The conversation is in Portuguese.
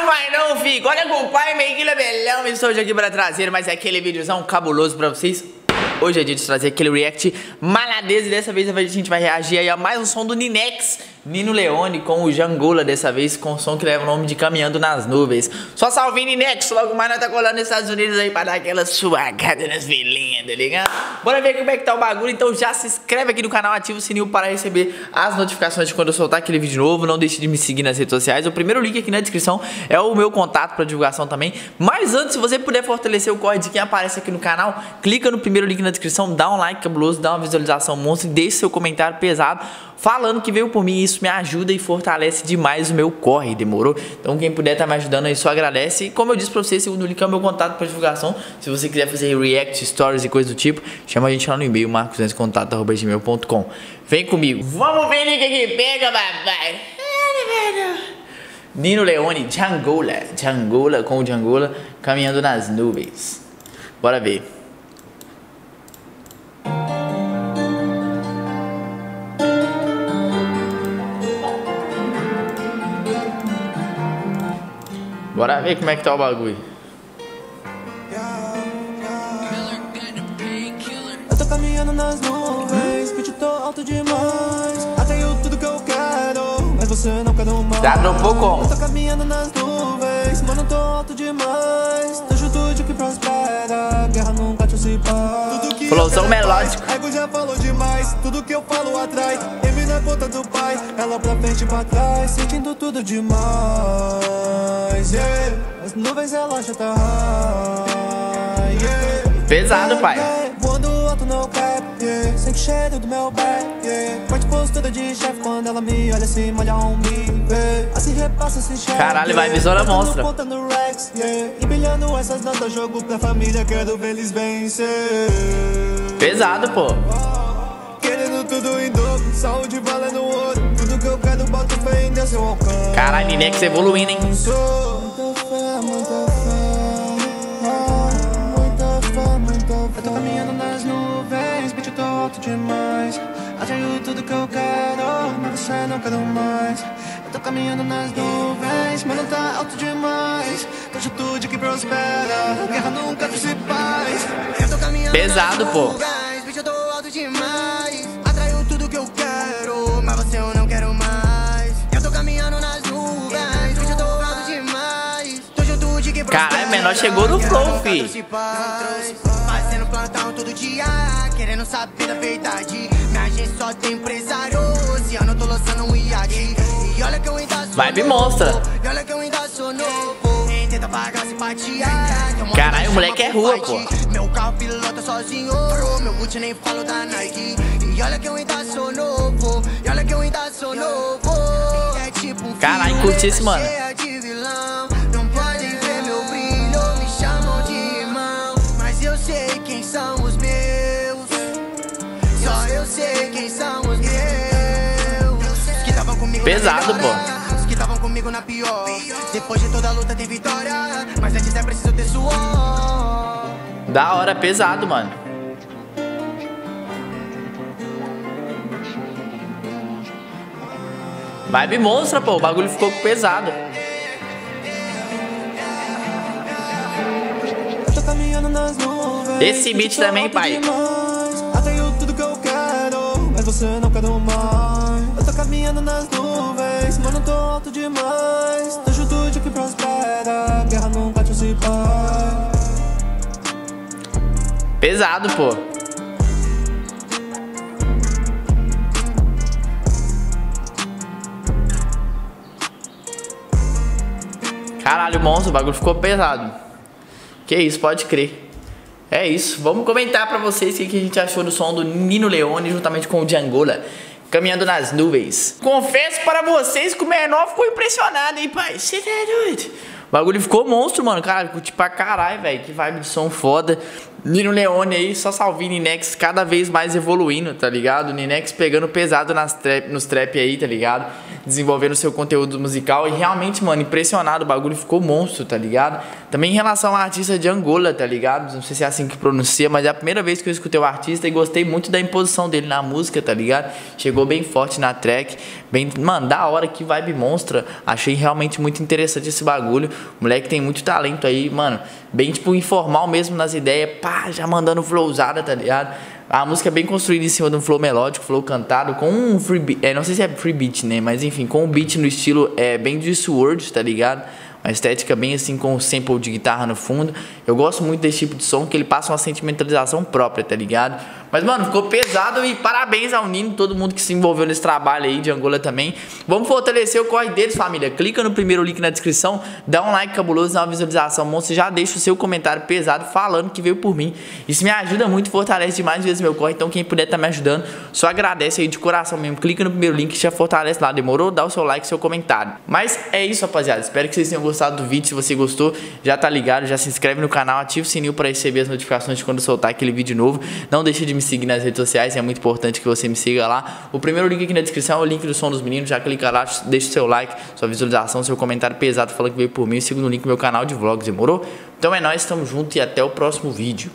vai não, fico. Olha com o pai, meio que labelão. Estou aqui para trazer mais aquele videozão cabuloso pra vocês. Hoje é dia de trazer aquele react maladeza. E dessa vez a gente vai reagir aí a mais um som do Ninex, Nino Leone, com o Jangola. Dessa vez com o som que leva o nome de Caminhando nas Nuvens. Só salve Ninex, logo mais nós tá colando nos Estados Unidos aí pra dar aquela suagada nas velhinhas, tá ligado? Bora ver como é que tá o bagulho. Então já se inscreve aqui no canal, ativa o sininho para receber as notificações de quando eu soltar aquele vídeo novo. Não deixe de me seguir nas redes sociais. O primeiro link aqui na descrição é o meu contato para divulgação também. Mas antes, se você puder fortalecer o corre de quem aparece aqui no canal, clica no primeiro link na descrição, dá um like cabuloso, dá uma visualização monstro e deixe seu comentário pesado falando que veio por mim. Isso me ajuda e fortalece demais o meu corre, demorou? Então quem puder tá me ajudando aí, só agradece. E como eu disse pra você, segundo link é o meu contato para divulgação. Se você quiser fazer react, stories e coisa do tipo, chama a gente lá no e-mail marcoscontato@gmail.com. Vem comigo, vamos ver o link aqui, pega papai. Nino Leone, Jangola com o Jangola, Caminhando nas Nuvens. Bora ver. Bora ver como é que tá o bagulho. Eu tô caminhando nas nuvens, pitch tô alto demais. Atenho tudo que eu quero, mas você não quer mais. Já dropou como? Eu tô caminhando nas nuvens, mano, tô alto demais. Tô junto de que prospera, guerra nunca te se para. Flowzão melódico. Ego já falou demais, tudo que eu falo atrai. Envie na ponta do pai, ela pra frente e pra trás. Sentindo tudo demais, yeah. As nuvens ela já tá high, yeah. Pesado, pai. Voando alto no cap, yeah. Sente o cheiro do meu back, yeah. Forte postura de chefe quando ela me olha assim, molha um me vê. Assim repassa, se enxerga. Caralho, vai visora monstra. Contando Rex, yeah. E brilhando essas notas, jogo pra família, quero ver eles vencer. Pesado, pô. Querendo tudo em dobro, saúde valendo ouro. Tudo que eu quero, boto fé em Deus, eu alcanço. Caralho, Ninex evoluindo, hein? Muita fé, muita fé. Eu tô caminhando nas nuvens, bitch, eu tô alto demais. Atraio tudo que eu quero, mas você não quero mais. Eu tô caminhando nas nuvens, mano, tá alto demais. Tô junto de que prospera, guerra nunca se paz. Eu tô caminhando pesado, nas pô. nuvens, bitch, eu tô alto demais. Atraio tudo que eu quero, mas você eu não quero mais. Eu tô caminhando nas nuvens, bitch, eu tô alto demais. Tô junto de que prospera. Caralho, menor chegou no flow, fi. Fazendo plantão todo dia, querendo saber da verdade. Minha gente só tem empresário, esse ano eu tô lançando um iate. E olha que eu ainda sou Vibe monstra. E olha que eu ainda sou novo. Tenta pagar simpatia. Caralho, o moleque é rua, pô. Meu carro pilota sozinho, meu boot nem falo da Nike. E olha que eu ainda sou novo. E olha que eu ainda sou novo. É tipo um caralho, curti isso, mano. Não podem ver meu brilho, me chamam de irmão. Mas eu sei quem são os meus. Só eu sei quem são os meus. Os que estavam comigo pesado, pô. Os que estavam comigo na pior. Depois de toda luta tem vitória, mas antes é preciso ter suor. Da hora, pesado, mano. Vibe monstra, pô. O bagulho ficou pesado. Esse beat também, pai. Atenho tudo que eu quero, mas você não quer mais. Eu tô caminhando nas nuvens, mano, tô alto demais. Tô junto de que prospera, guerra nunca te se vai. Pesado, pô. Caralho, monstro, o bagulho ficou pesado. Que isso, pode crer. É isso, vamos comentar pra vocês o que a gente achou do som do Nino Leone juntamente com o Jangola, Caminhando nas Nuvens. Confesso para vocês que o menor ficou impressionado, hein, pai? Você tá doido? O bagulho ficou monstro, mano. Cara, curti pra caralho, velho. Que vibe de som foda. Nino Leone aí, só salve Ninex cada vez mais evoluindo, tá ligado? Ninex pegando pesado nos trap aí, tá ligado? Desenvolvendo seu conteúdo musical e realmente, mano, impressionado, o bagulho ficou monstro, tá ligado? Também em relação ao artista de Angola, tá ligado? Não sei se é assim que pronuncia, mas é a primeira vez que eu escutei o artista e gostei muito da imposição dele na música, tá ligado? Chegou bem forte na track, bem, mano, da hora, que vibe monstra. Achei realmente muito interessante esse bagulho. O moleque tem muito talento aí, mano, bem tipo informal mesmo nas ideias, pá, já mandando flowzada, tá ligado? A música é bem construída em cima de um flow melódico, flow cantado, com um free beat, não sei se é free beat, né, mas enfim, com um beat no estilo bem de Sword, tá ligado? Uma estética bem assim, com um sample de guitarra no fundo. Eu gosto muito desse tipo de som, que ele passa uma sentimentalização própria, tá ligado? Mas, mano, ficou pesado e parabéns ao Nino, todo mundo que se envolveu nesse trabalho aí de Angola também. Vamos fortalecer o corre deles, família. Clica no primeiro link na descrição, dá um like cabuloso, dá uma visualização monstro, já deixa o seu comentário pesado falando que veio por mim. Isso me ajuda muito, fortalece demais vezes meu corre, então quem puder tá me ajudando, só agradece aí de coração mesmo. Clica no primeiro link, já fortalece lá, demorou? Dá o seu like, seu comentário. Mas é isso, rapaziada, espero que vocês tenham gostado do vídeo. Se você gostou, já tá ligado, já se inscreve no canal, ativa o sininho para receber as notificações de quando eu soltar aquele vídeo novo. Não deixa de me seguir nas redes sociais, é muito importante que você me siga lá. O primeiro link aqui na descrição é o link do Som dos Meninos, já clica lá, deixa o seu like, sua visualização, seu comentário pesado falando que veio por mim. E siga no link do meu canal de vlogs, demorou? Então é nóis, tamo junto e até o próximo vídeo.